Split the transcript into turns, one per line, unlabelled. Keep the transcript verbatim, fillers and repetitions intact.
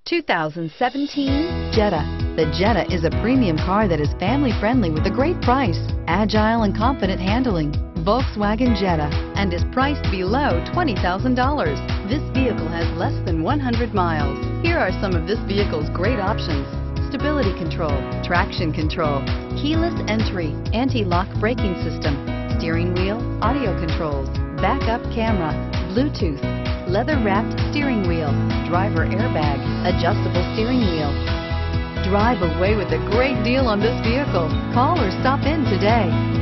two thousand seventeen Jetta. The Jetta is a premium car that is family friendly with a great price, agile and confident handling. Volkswagen Jetta, and is priced below twenty thousand dollars. This vehicle has less than one hundred miles. Here are some of this vehicle's great options: stability control, traction control, keyless entry, anti-lock braking system, steering wheel audio controls, backup camera, Bluetooth, leather-wrapped steering wheel, driver airbag, adjustable steering wheel. Drive away with a great deal on this vehicle. Call or stop in today.